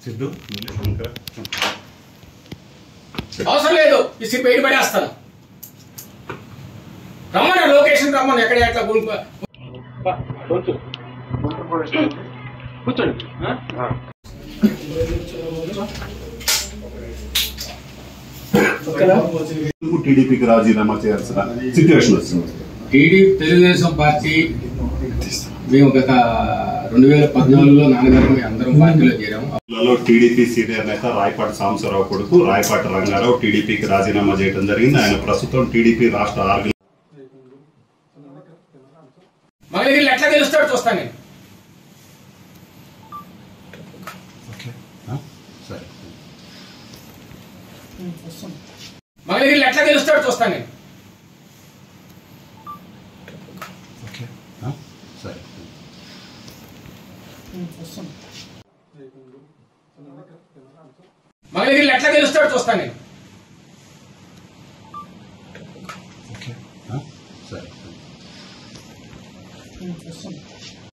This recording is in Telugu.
సిద్ధు అవసరం లేదు ఇసి బయట పడేస్తాను రమ్మని లొకేషన్ రమ్మని ఎక్కడ ఎట్లా కూర్చోండి టీడీపీకి రాజీనామా చేయాల్సిన సిచ్యువేషన్ వస్తుంది. తెలుగుదేశం పార్టీ మేము గత 2014లో నాన్నగారు మేము అందరం పార్టీలో చేరాము. టీడీపీ సీనియర్ నేత రాయపాటి సాంబశివరావు కొడుకు రాయపాటి రంగారావు టీడీపీకి రాజీనామా చేయడం జరిగింది. ఆయన ప్రస్తుతం టీడీపీ రాష్ట్ర మంగళగిరి ఎట్లా గెలుస్తాడు చూస్తాను నేను. మంగళగిరి ఎట్లా గెలుస్తాడు చూస్తాను నేను. మంగళగిరి ఎట్లా గెలుస్తాడు చూస్తాను నేను. సరే